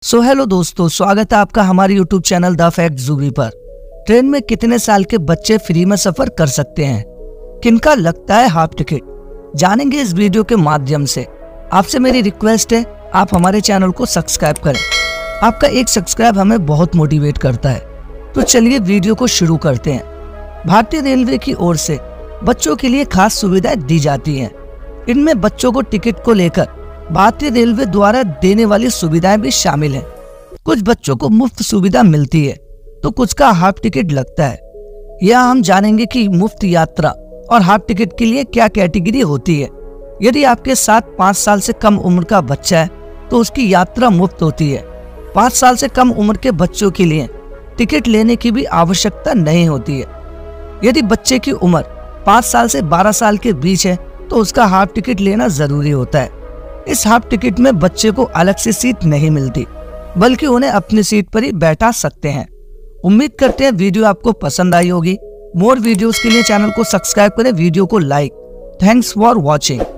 Hello दोस्तों, स्वागत है आपका हमारे YouTube चैनल द फैक्ट ज़ूबी पर। ट्रेन में कितने साल के बच्चे फ्री में सफर कर सकते हैं, किनका लगता है हाफ टिकट, जानेंगे इस वीडियो के माध्यम से। आपसे मेरी रिक्वेस्ट है, आप हमारे चैनल को सब्सक्राइब करें। आपका एक सब्सक्राइब हमें बहुत मोटिवेट करता है। तो चलिए वीडियो को शुरू करते हैं। भारतीय रेलवे की ओर से बच्चों के लिए खास सुविधाएं दी जाती हैं। इनमें बच्चों को टिकट को लेकर भारतीय रेलवे द्वारा देने वाली सुविधाएं भी शामिल हैं। कुछ बच्चों को मुफ्त सुविधा मिलती है तो कुछ का हाफ टिकट लगता है। यहाँ हम जानेंगे कि मुफ्त यात्रा और हाफ टिकट के लिए क्या कैटेगरी होती है। यदि आपके साथ 5 साल से कम उम्र का बच्चा है तो उसकी यात्रा मुफ्त होती है। 5 साल से कम उम्र के बच्चों के लिए टिकट लेने की भी आवश्यकता नहीं होती है। यदि बच्चे की उम्र 5 साल से 12 साल के बीच है तो उसका हाफ टिकट लेना जरूरी होता है। इस हाफ टिकट में बच्चे को अलग से सीट नहीं मिलती, बल्कि उन्हें अपनी सीट पर ही बैठा सकते हैं। उम्मीद करते हैं वीडियो आपको पसंद आई होगी। मोर वीडियोस के लिए चैनल को सब्सक्राइब करें, वीडियो को लाइक। Thanks for watching.